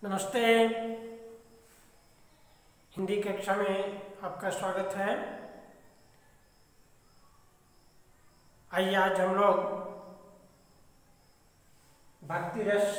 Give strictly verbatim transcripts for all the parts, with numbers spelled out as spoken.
नमस्ते। हिंदी कक्षा में आपका स्वागत है। आइए आज हम लोग भक्ति रस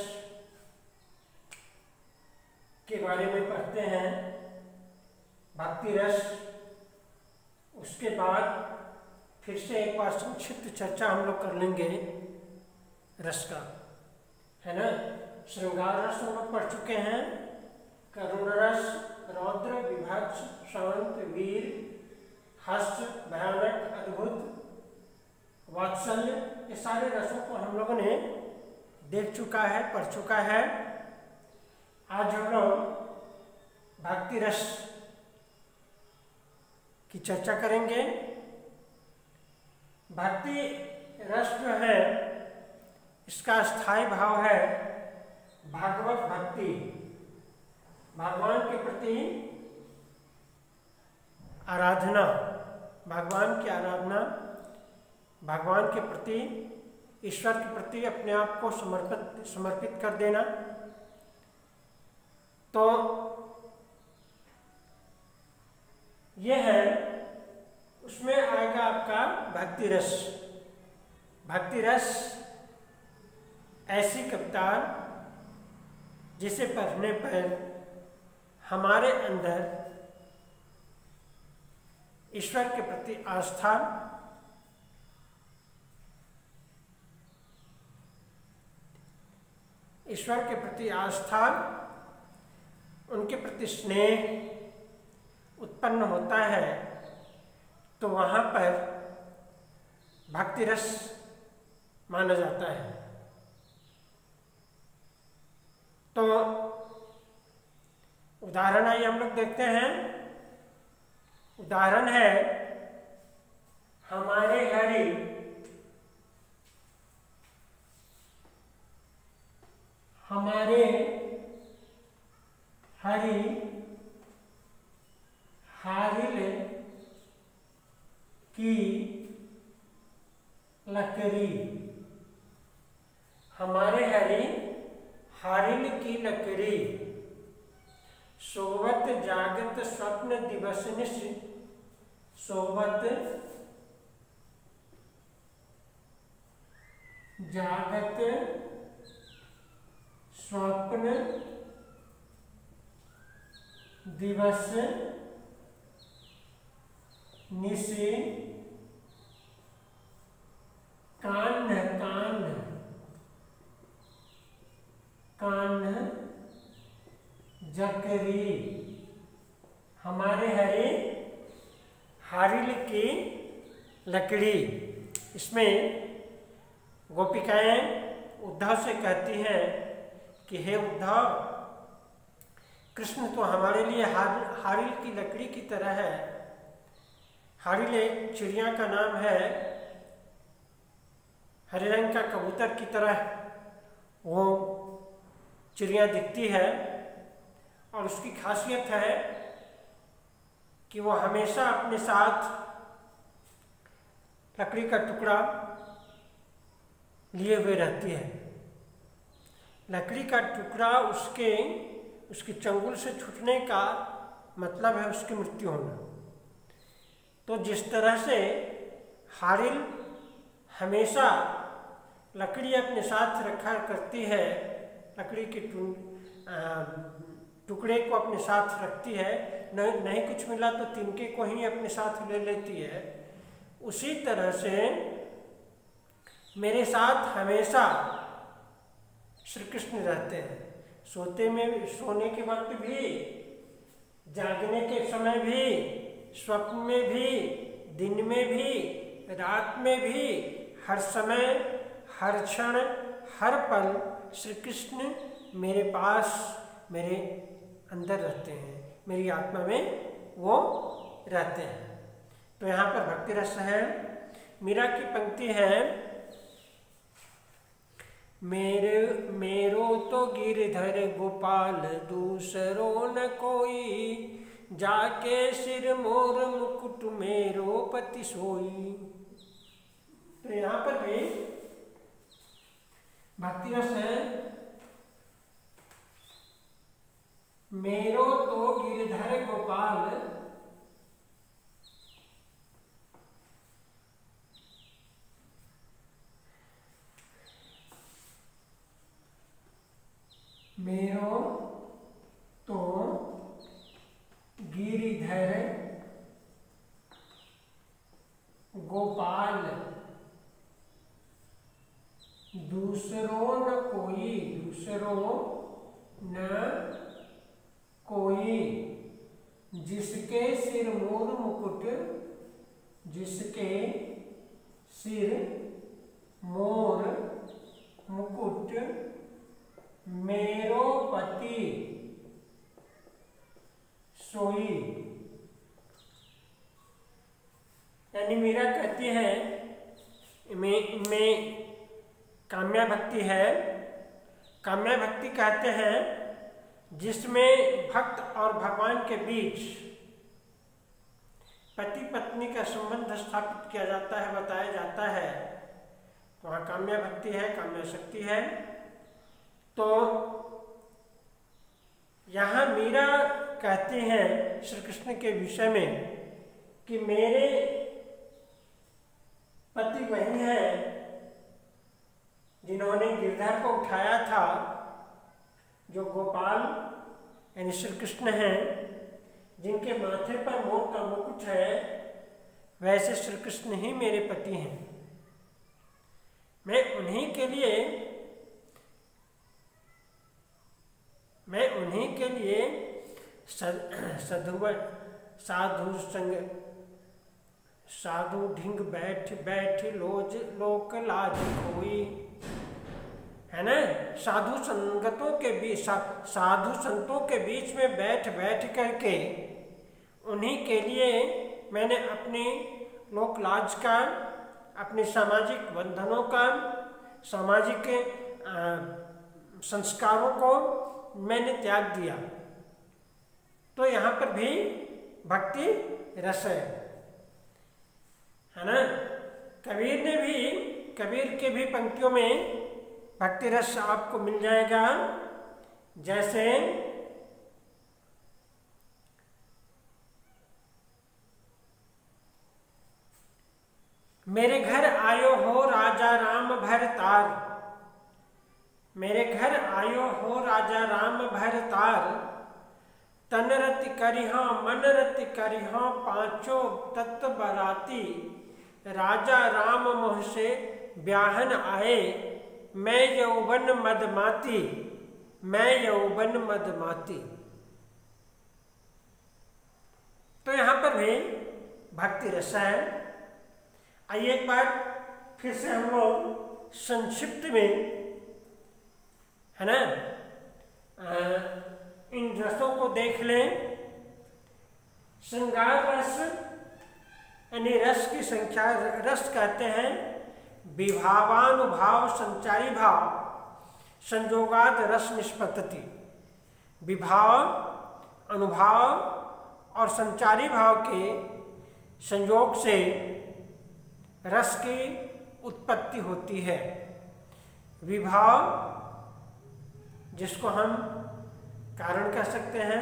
के बारे में पढ़ते हैं। भक्ति रस, उसके बाद फिर से एक बार संक्षिप्त चर्चा हम लोग कर लेंगे रस का, है ना। श्रृंगार रस हम लोग पढ़ चुके हैं, करुण रस, रौद्र, विभत्स, शांत, वीर, हास्य, भयानक, अद्भुत, वात्सल्य, ये सारे रसों को हम लोगों ने देख चुका है, पढ़ चुका है। आज हम लोग भक्ति रस की चर्चा करेंगे। भक्ति रस जो है, इसका स्थायी भाव है भागवत भक्ति, भगवान के प्रति आराधना, भगवान की आराधना, भगवान के प्रति, ईश्वर के प्रति अपने आप को समर्पित समर्पित कर देना। तो यह है, उसमें आएगा आपका भक्ति रस। भक्ति रस ऐसी कविता जिसे पढ़ने पर हमारे अंदर ईश्वर के प्रति आस्था, ईश्वर के प्रति आस्था, उनके प्रति स्नेह उत्पन्न होता है। तो वहाँ पर भक्ति रस माना जाता है। तो उदाहरण आइए हम लोग देखते हैं। उदाहरण है, हमारे हरि हमारे हरि हारिल की लकड़ी, हमारे हरि हारिल की लकड़ी, सोवत जागत स्वप्न दिवस निश, सोवत जागत स्वप्न दिवस निशि, कान्ह कान्ह कान्ह जकरी, हमारे हरि हारिल की लकड़ी। इसमें गोपिकाएं उद्धव से कहती हैं कि हे उद्धव, कृष्ण तो हमारे लिए हार, हारिल की लकड़ी की तरह है। हारिल एक चिड़िया का नाम है, हरे रंग का कबूतर की तरह वो चिड़िया दिखती है, और उसकी खासियत है कि वो हमेशा अपने साथ लकड़ी का टुकड़ा लिए हुए रहती है। लकड़ी का टुकड़ा उसके उसके चंगुल से छूटने का मतलब है उसकी मृत्यु होना। तो जिस तरह से हारिल हमेशा लकड़ी अपने साथ रखा करती है, लकड़ी के टुकड़े को अपने साथ रखती है, न, नहीं कुछ मिला तो तिनके को ही अपने साथ ले लेती है, उसी तरह से मेरे साथ हमेशा श्री कृष्ण रहते हैं। सोते में, सोने के वक्त भी, जागने के समय भी, स्वप्न में भी, दिन में भी, रात में भी, हर समय, हर क्षण, हर पल श्री कृष्ण मेरे पास, मेरे अंदर रहते हैं, मेरी आत्मा में वो रहते हैं। तो यहाँ पर भक्ति रस है। मीरा की पंक्ति है, मेरे मेरो तो गिरधर गोपाल दूसरो न कोई, जाके सिर मोर मुकुट मेरो पति सोई। तो यहाँ पर भी भक्ति रस है। गिरिधर गोपाल मेरो तो गिरिधर गोपाल दूसरो न कोई, दूसरो न कोई, जिसके सिर मोर मुकुट, जिसके सिर मोर मुकुट, मेरो पति सोई। यानी मीरा कहती है, में में काम्या भक्ति है। काम्या भक्ति कहते हैं जिसमें भक्त और भगवान के बीच पति पत्नी का संबंध स्थापित किया जाता है, बताया जाता है, वहाँ काम्या भक्ति है, काम्या शक्ति है। तो यहाँ मीरा कहती हैं श्री कृष्ण के विषय में कि मेरे पति वही हैं जिन्होंने गिरधर को उठाया था, जो गोपाल यानी श्री कृष्ण हैं, जिनके माथे पर मोर का मुकुट है, वैसे श्री कृष्ण ही मेरे पति हैं। मैं उन्हीं के लिए मैं उन्हीं के लिए सधुव साधु संग साधु ढिंग बैठ बैठ लोज लोक लाज कोई, है ना। साधु संगतों के बीच सा, साधु संतों के बीच में बैठ बैठ करके उन्हीं के लिए मैंने अपनी लोक लाज का, अपने सामाजिक बंधनों का, सामाजिक संस्कारों को मैंने त्याग दिया। तो यहाँ पर भी भक्ति रस है, है ना। कबीर ने भी, कबीर के भी पंक्तियों में भक्ति रस आपको मिल जाएगा। जैसे मेरे घर आयो हो राजा राम भरतार, मेरे घर आयो हो राजा राम भरतार, तन रति करिहा मन रति करिहा पांचों तत्व बराती, राजा राम मोह से ब्याहन आए, मैं यौवन मदमाती, मैं यौवन मदमाती। तो यहाँ पर भी भक्ति रस है। आइए एक बार फिर से हम लोग संक्षिप्त में, है ना, इन रसों को देख लें। श्रृंगार रस यानी रस की संख्या, रस कहते हैं विभावानुभाव संचारी भाव संयोगाद रस निष्पत्ति। विभाव, अनुभाव और संचारी भाव के संयोग से रस की उत्पत्ति होती है। विभाव जिसको हम कारण कह सकते हैं,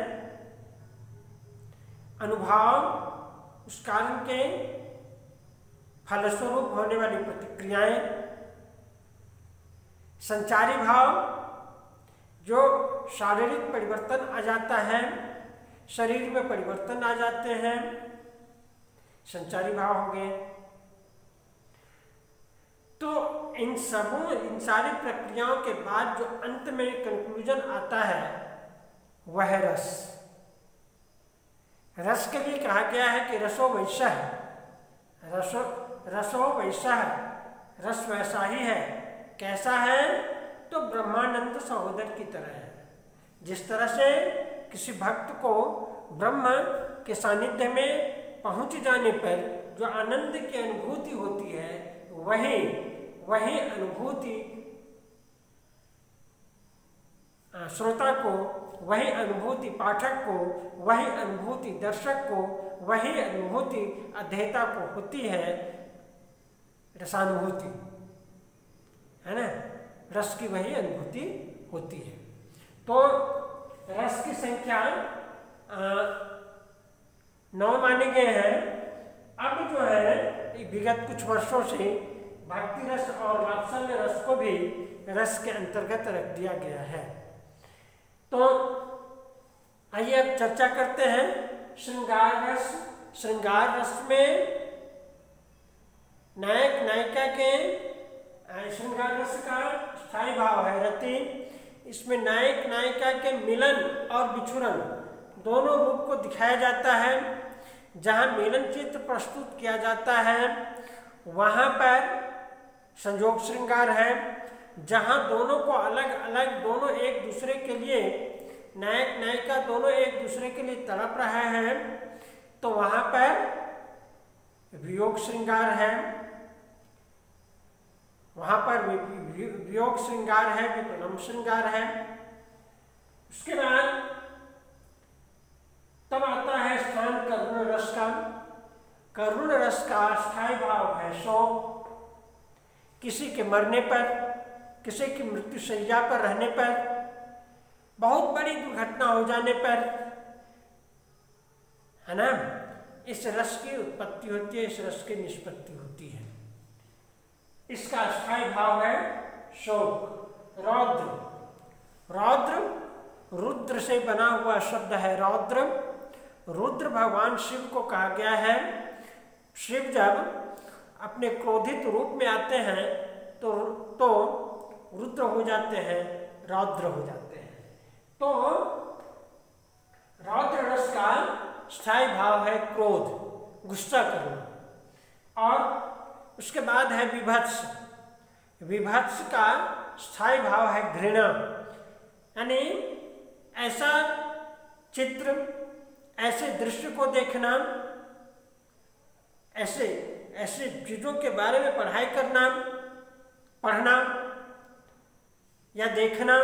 अनुभाव उस कारण के फलस्वरूप होने वाली प्रतिक्रियाएं, संचारी भाव जो शारीरिक परिवर्तन आ जाता है, शरीर में परिवर्तन आ जाते हैं, संचारी भाव हो गए। तो इन सबों इन सारी प्रक्रियाओं के बाद जो अंत में कंक्लूजन आता है वह रस। रस के लिए कहा गया है कि रसो वैसा है, रसो रसो वैसा है, रस वैसा ही है। कैसा है? तो ब्रह्मानंद सहोदर की तरह है। जिस तरह से किसी भक्त को ब्रह्म के सानिध्य में पहुंच जाने पर जो आनंद की अनुभूति होती है, वही वही अनुभूति श्रोता को, वही अनुभूति पाठक को, वही अनुभूति दर्शक को, वही अनुभूति अध्येता को होती है रसानुभूति, है ना। रस की वही अनुभूति होती है। तो रस की संख्या नौ माने गए हैं। अब जो है विगत कुछ वर्षों से भक्ति रस और वात्सल्य रस को भी रस के अंतर्गत रख दिया गया है। तो आइए अब चर्चा करते हैं श्रृंगार रस। श्रृंगार रस में नायक नायिका के, श्रृंगार रस का स्थायी भाव है रति। इसमें नायक नायिका के मिलन और बिछुड़न दोनों रूप को दिखाया जाता है। जहाँ मिलन चित्र प्रस्तुत किया जाता है वहाँ पर संयोग श्रृंगार है। जहाँ दोनों को अलग अलग, दोनों एक दूसरे के लिए, नायक नायिका दोनों एक दूसरे के लिए तड़प रहे हैं, तो वहाँ पर वियोग श्रृंगार है। वहाँ पर वियोग श्रृंगार है, विप्लव श्रृंगार है। उसके बाद तब आता है स्थान करुण रस का। करुण रस का स्थायी भाव है शोक। किसी के मरने पर, किसी की मृत्युशैया पर रहने पर, बहुत बड़ी दुर्घटना हो जाने पर, है ना, इस रस की उत्पत्ति होती है, इस रस की निष्पत्ति होती है। इसका स्थायी भाव है शोक। रौद्र, रौद्र रुद्र से बना हुआ शब्द है। रौद्र, रुद्र भगवान शिव को कहा गया है। शिव जब अपने क्रोधित रूप में आते हैं तो तो रुद्र हो जाते हैं, रौद्र हो जाते हैं। तो रौद्र रस का स्थायी भाव है क्रोध, गुस्सा करना। और उसके बाद है विभत्स। विभत्स का स्थायी भाव है घृणा, यानी ऐसा चित्र, ऐसे दृश्य को देखना, ऐसे ऐसे चीजों के बारे में पढ़ाई करना, पढ़ना या देखना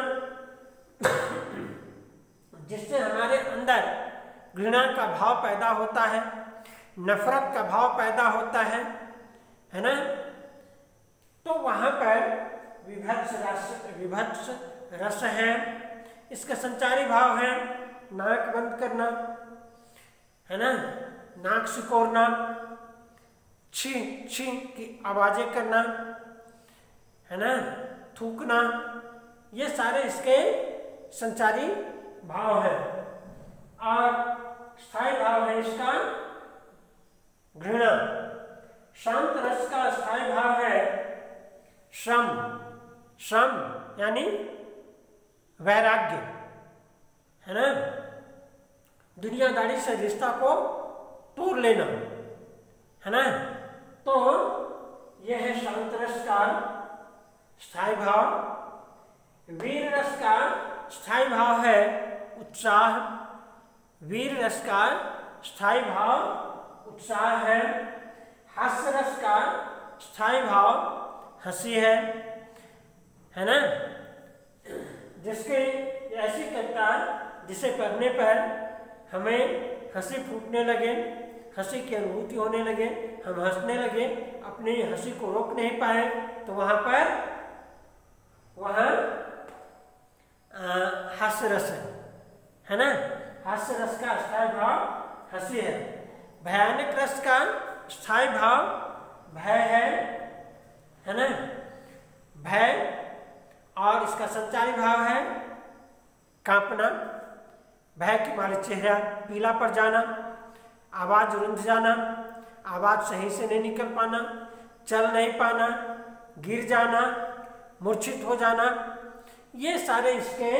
जिससे हमारे अंदर घृणा का भाव पैदा होता है, नफरत का भाव पैदा होता है, है ना। तो वहां पर विभत्स रस, विभत्स रस है। इसका संचारी भाव है नाक बंद करना, है ना, नाक सिकोड़ना, छी छी की आवाजें करना, है ना, थूकना, ये सारे इसके संचारी भाव है। और स्थायी भाव है इसका घृणा। शांत रस का स्थायी भाव है श्रम। श्रम यानी वैराग्य, है ना, दुनियादारी से रिश्ता को तोड़ लेना, है ना। तो यह है शांत रस का स्थायी भाव। वीर रस का स्थायी भाव है उत्साह। वीर रस का स्थायी भाव उत्साह है। हास्य रस का स्थायी भाव हंसी है, है ना। जिसके ऐसी कविता जिसे पढ़ने पर हमें हंसी फूटने लगे, हंसी की अनुभूति होने लगे, हम हंसने लगे, अपनी हंसी को रोक नहीं पाए, तो वहाँ पर वहाँ हास्य रस है, है ना। हास्य रस का स्थायी भाव हंसी है। भयानक रस का स्थायी भाव भय है, है ना, भय। और इसका संचारी भाव है कांपना, भय के मारे चेहरा पीला पड़ जाना, आवाज रुंध जाना, आवाज सही से नहीं निकल पाना, चल नहीं पाना, गिर जाना, मूर्छित हो जाना, ये सारे इसके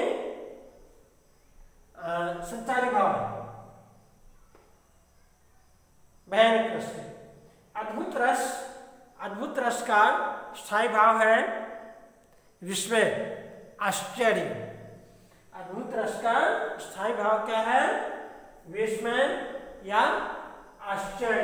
संचारी भाव है भयानक रस के। अद्भुत रस, अद्भुत रस का स्थायी भाव है विस्मय, आश्चर्य। अद्भुत रस का स्थायी भाव क्या है? विस्मय या आश्चर्य।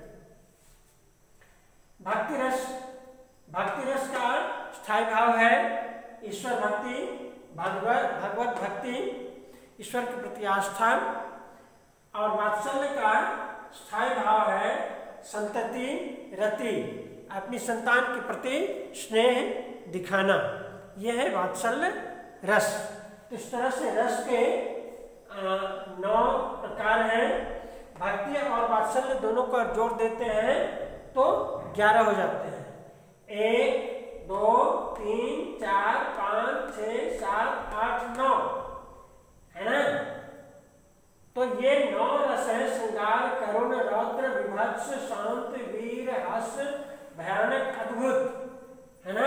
भक्ति रस, भक्ति रस का स्थायी भाव है ईश्वर भक्ति, भगवत भगवत भक्ति, ईश्वर के प्रति आस्था। और वात्सल्य का स्थायी भाव है संतति, रति, अपनी संतान के प्रति स्नेह दिखाना, यह है वात्सल्य रस। इस तरह से रस के नौ प्रकार हैं। भक्ति और वात्सल्य दोनों को जोड़ देते हैं तो ग्यारह हो जाते हैं। एक, दो, तीन, चार, पाँच, छः, सात, आठ, नौ, है ना। तो ये नौ रस है: श्रृंगार, करुण, रौद्र, विभत्स, शांत, वीर, हास्य, भयानक, अद्भुत, है ना।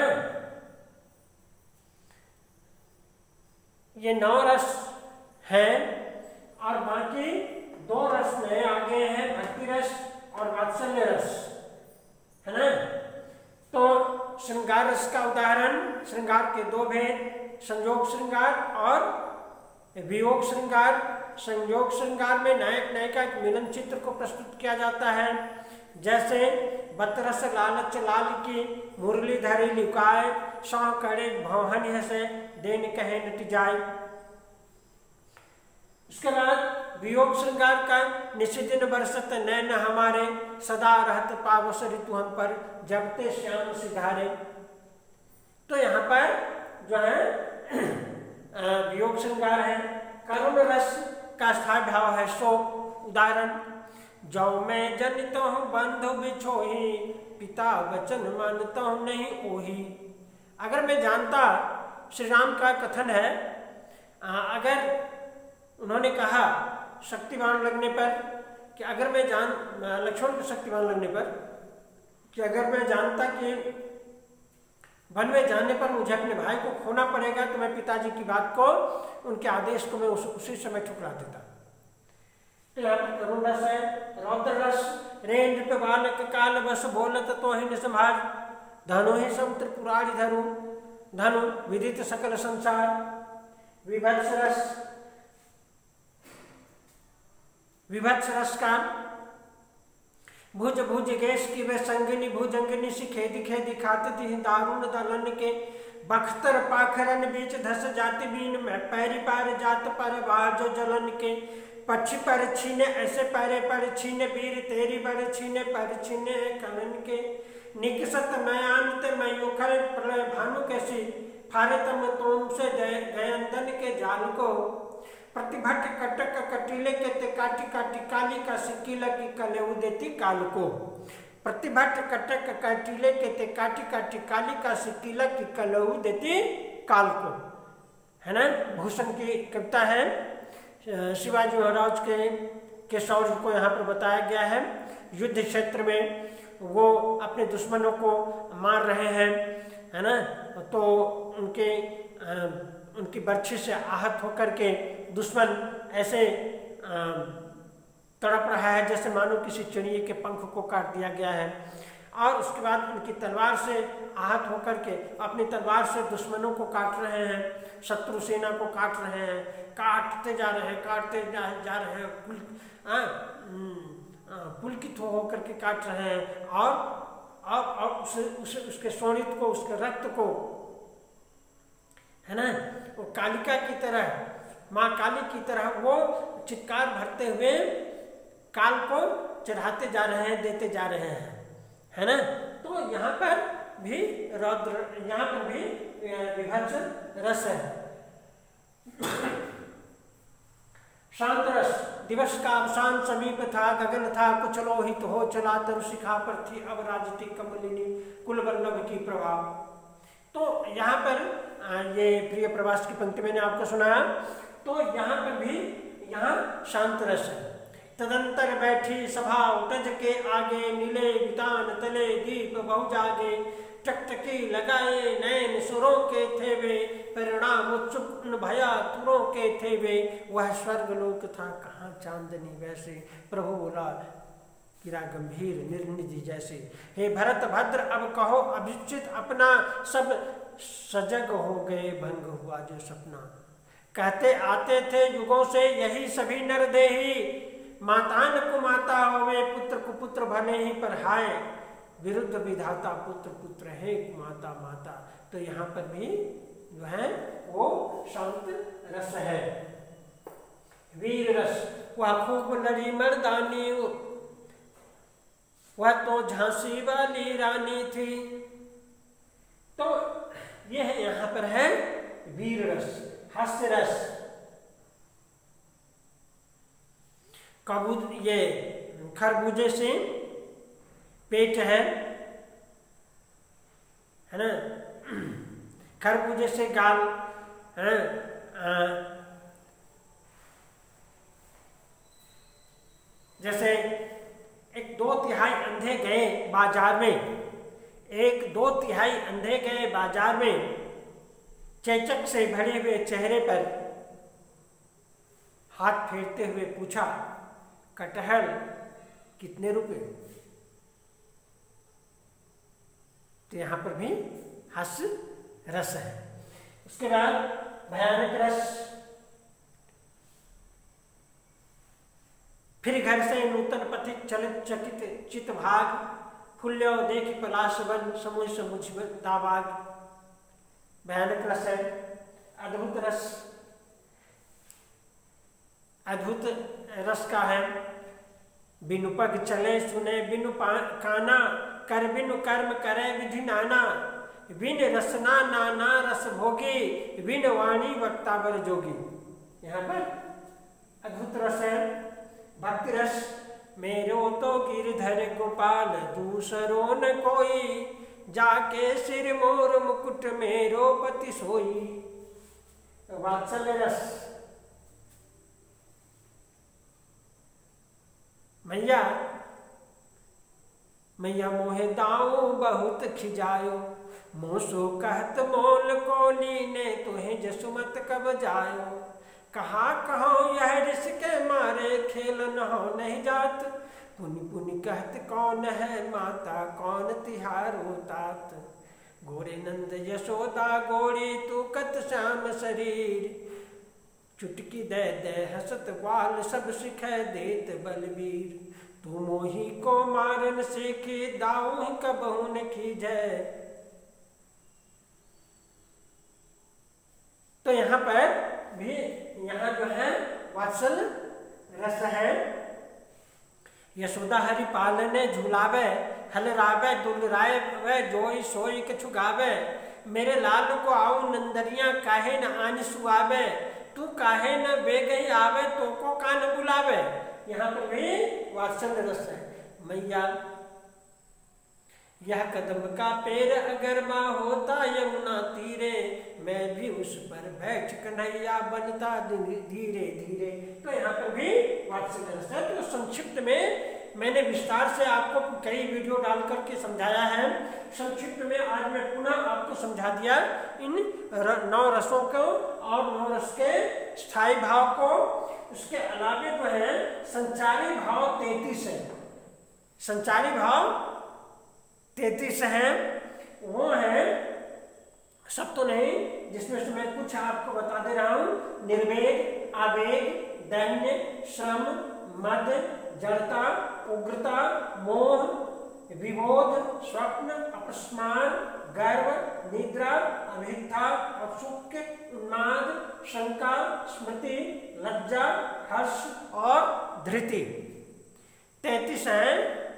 ये नौ रस है और बाकी दो रस नए आगे हैं, भक्ति रस और वात्सल्य रस, है ना। तो श्रृंगार रस का उदाहरण, श्रृंगार के दो भेद, संयोग श्रृंगार और वियोग श्रृंगार। संयोग श्रृंगार में नायक नायिका के मिलन चित्र को प्रस्तुत किया जाता है, जैसे बतरस लालच लाल की, मुरलीधरी लुकाए, सौ करे भौहन हसे, देन कहे नट जाए। उसके बाद वियोग श्रृंगार का, निशिदिन बरसत नैन हमारे, सदा रहत पावस ऋतु हम पर, जबते श्याम सिधारे। तो यहाँ पर जो है वियोग श्रृंगार है। करुण रस का स्थायी भाव है शोक। उदाहरण: जौ मैं जनित हूँ बंधु बिछोही, पिता वचन मानता हूँ नहीं ओही। अगर मैं जानता, श्री राम का कथन है, अगर उन्होंने कहा शक्तिवान लगने पर कि अगर मैं जान लक्ष्मण को शक्तिवान लगने पर कि अगर मैं जानता कि वन में जाने पर मुझे अपने भाई को खोना पड़ेगा तो मैं पिताजी की बात को, उनके आदेश को मैं उस, उसी समय ठुकरा देता। तो यहाँ पर करुण रस है। रौद्र रस: रे नृप बालक काल बस, बोलत तो ही न संभाज, धनु ही समुद्र पुरारी धनु, धनु विदित सकल संसार। विभत्स रस, विभत्स रस का, भुज भुज गैस की वे संगिनी, भुजंगिनी सी खेदी खेदी खाते थी दारुण दलन के, बख्तर पाखरन बीच धस जाति बीन में, पैरी पार जात पर बाजो जलन के, पक्षी पर छीने ऐसे पैरे पर छीने, वीर तेरी पर छीने पर छीने कलन के, निकसत नयानत मैं उखल प्रलय भानु कैसी, फारे तम तोम से गयंदन के जाल को, प्रतिभट कटक कटीले के ते काटी काटी काली का सिक्कीला की कलेऊ देती काल को। प्रतिभट कटक कटीले के ते काटी काटी काली का सिक्कीला की कलेऊ देती काल को, है ना। भूषण की कविता है। शिवाजी महाराज के के शौर्य को यहाँ पर बताया गया है। युद्ध क्षेत्र में वो अपने दुश्मनों को मार रहे हैं, है ना। तो उनके आ, उनकी बर्छी से आहत होकर के दुश्मन ऐसे तड़प रहा है जैसे मानो किसी चिड़िए के पंख को काट दिया गया है। और उसके बाद उनकी तलवार से आहत होकर के अपनी तलवार से दुश्मनों को काट रहे हैं, शत्रु सेना को काट रहे हैं, काटते जा रहे हैं काटते जा, जा रहे हैं पुल, पुलकित हो होकर के काट रहे हैं। और और, और उसे, उसे उसके शोणित को, उसके रक्त को, है ना, वो कालिका की तरह, माँ काली की तरह वो चित्कार भरते हुए काल को चढ़ाते जा रहे हैं, देते जा रहे हैं, है ना। तो यहाँ पर भी रौद्र, यहाँ पर भी विभत्स रस है। शांत रस: दिवस का अवसान समीप था, गगन था कुछ लोहित हो चला, तरु शिखा पर थी अब राजती कमलिनी, कुल वल्लभ की प्रभाव। तो यहाँ पर ये प्रिय प्रवास की पंक्ति मैंने आपको सुनाया। तो यहाँ पर भी यहाँ शांत रस है। तदंतर बैठी सभा उटज के आगे, नीले वितान तले दीप बहु जागे, टकटकी लगाए नैन सुरों के थे वे, परिणाम उत्सुक भया तुरों के थे वे, वह स्वर्गलोक था कहाँ चांदनी वैसे, प्रभु बोला गिरा गंभीर निर्निधि जैसे। हे भरत भद्र अब कहो अभिचित अपना, सब सजग हो गए भंग हुआ जो सपना। कहते आते थे युगों से यही सभी नर देही, मातान को माता होवे पुत्र को पुत्र भले ही, पर हाय विरुद्ध विधाता पुत्र पुत्र है माता माता। तो यहाँ पर भी जो है वो शांत रस है। वीर रस: वह खूब लड़ी मर्दानी, वह तो झांसी वाली रानी थी। तो यह यहाँ पर है वीर रस। हास्य रस: कबूत ये खरबूजे से पेट है है ना, खरबूजे से गाल है, जैसे एक दो तिहाई अंधे गए बाजार में, एक दो तिहाई अंधे गए बाजार में, चेचक से भरे हुए चेहरे पर हाथ फेरते हुए पूछा, कटहल कितने रुपए? तो यहां पर भी हास्य रस है। उसके बाद भयानक रस, फिर घर से नूतन पथिक चलित चकित चित भाग, फुल्यो देखि पलाश वन समुझ समुझ दावाग। भयानक रस है। अद्भुत रस, अद्भुत रस का है। बिनु पग चले सुने बिनु काना, कर बिनु कर्म करे विधि नाना, बिन रसना नाना रस भोगी, बिन वाणी वक्ता बर जोगी। यहाँ पर अद्भुत रस है। भक्ति रस, मेरो तो गिरधर गोपाल दूसरो न कोई, जाके सिर मोर मुकुट मेरो पति सोई। वात्सल्य रस, मैया मैया मोहे दाऊ बहुत खिजायो, मोसो कहत मोल को लीने तुहे जसुमत कब जायो। कहा कहो यह ऋषि के मारे खेलन हो नहीं जात, पुनि पुनि कहत कौन है माता कौन तिहारो तात। गोरे नंद यशोदा गोरी तू कत श्याम शरीर, चुटकी दे दे हसत ग्वाल सब सिखे देत बलबीर। तू मोही को मारन सीखी दाऊ कबहू न कीजय। तो यहाँ पर भी यहाँ जो है वात्सल रस है। यशोदा हरि पालने झुलावे, हलरावे दुलराए वे जोई सोई कछु गावे। मेरे लाल को आऊ नंदरिया काहे न आन सुआवे, तू काहे न वे गई आवे तो को का न बुलावे। यहाँ पर भी वात्सल्य रस है। मैया यह कदम का पेड़ अगर माँ होता यमुना तीरे, मैं भी उस पर बैठ कन्हैया बनता धीरे धीरे। तो यहाँ पर भी वात्सल्य रस है। तो संक्षिप्त में मैंने विस्तार से आपको कई वीडियो डाल करके समझाया है। संक्षिप्त में आज मैं पुनः आपको समझा दिया इन नौ रसों को और नौ रस के स्थायी भाव को। उसके अलावे जो है संचारी भाव तैतीस है। संचारी भाव तैतीस है। वो है सब तो नहीं, जिसमें से मैं कुछ आपको बता दे रहा हूं। निर्वेग, आवेग, दैन्य, श्रम, मद, जड़ता, उग्रता, मोह, विबोध, स्वप्न, अपस्मान, गर्व, निद्रा, अभिथा, अपसुख, उन्माद, शंका, स्मृति, लज्जा, हर्ष और धृति। तैतीस है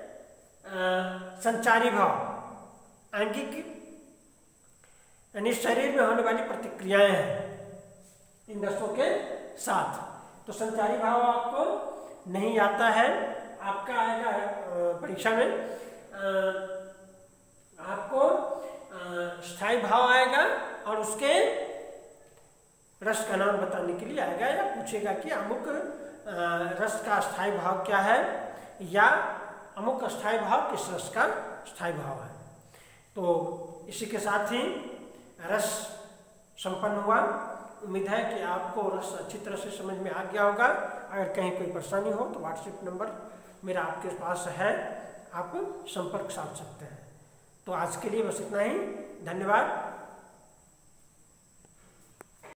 संचारी भाव। आंगिक यानी शरीर में होने वाली प्रतिक्रियाएं हैं इन रसों के साथ। तो संचारी भाव आपको नहीं आता है, आपका आएगा परीक्षा में। आपको स्थायी भाव आएगा और उसके रस का नाम बताने के लिए आएगा, या पूछेगा कि अमुक रस का स्थायी भाव क्या है, या अमुक स्थायी भाव किस रस का स्थायी भाव है। तो इसी के साथ ही रस संपन्न हुआ। उम्मीद है कि आपको रस अच्छी तरह से समझ में आ गया होगा। अगर कहीं कोई परेशानी हो तो व्हाट्सएप नंबर मेरा आपके पास है, आप संपर्क साध सकते हैं। तो आज के लिए बस इतना ही। धन्यवाद।